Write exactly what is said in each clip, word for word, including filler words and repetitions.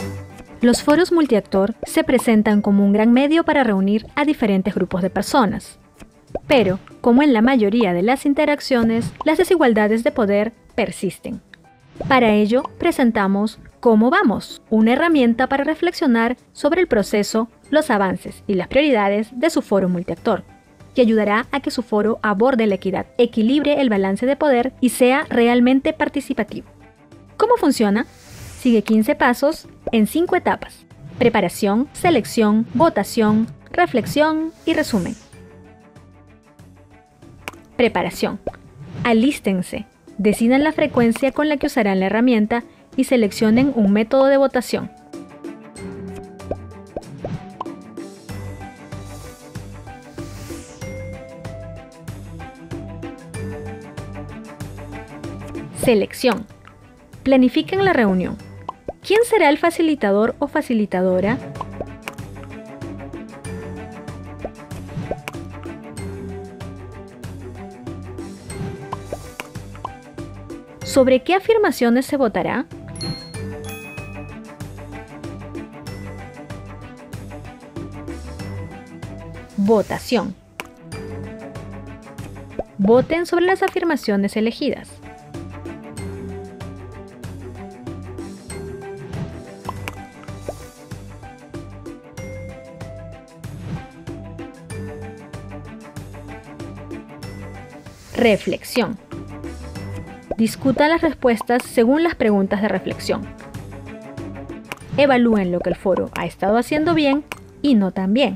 Los foros multiactor se presentan como un gran medio para reunir a diferentes grupos de personas. Pero, como en la mayoría de las interacciones, las desigualdades de poder persisten. Para ello, presentamos ¿Cómo vamos?, una herramienta para reflexionar sobre el proceso, los avances y las prioridades de su foro multiactor, que ayudará a que su foro aborde la equidad, equilibre el balance de poder y sea realmente participativo. ¿Cómo funciona? Sigue quince pasos en cinco etapas: preparación, selección, votación, reflexión y resumen. Preparación. Alístense, decidan la frecuencia con la que usarán la herramienta y seleccionen un método de votación. Selección. Planifiquen la reunión. ¿Quién será el facilitador o facilitadora? ¿Sobre qué afirmaciones se votará? Votación. Voten sobre las afirmaciones elegidas. Reflexión. Discutan las respuestas según las preguntas de reflexión. Evalúen lo que el foro ha estado haciendo bien y no tan bien.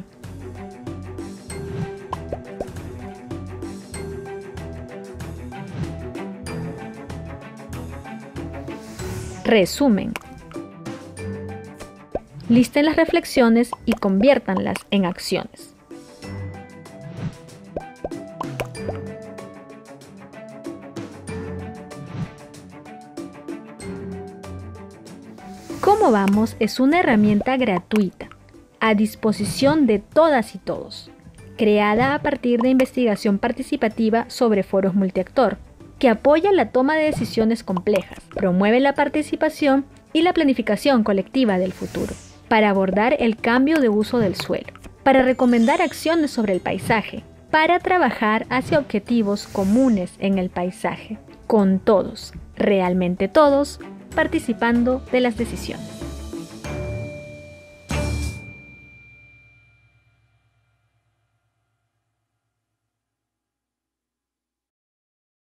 Resumen. Listen las reflexiones y conviértanlas en acciones. ¿Cómo vamos? Es una herramienta gratuita, a disposición de todas y todos, creada a partir de investigación participativa sobre foros multiactor, que apoya la toma de decisiones complejas, promueve la participación y la planificación colectiva del futuro, para abordar el cambio de uso del suelo, para recomendar acciones sobre el paisaje, para trabajar hacia objetivos comunes en el paisaje, con todos, realmente todos, participando de las decisiones.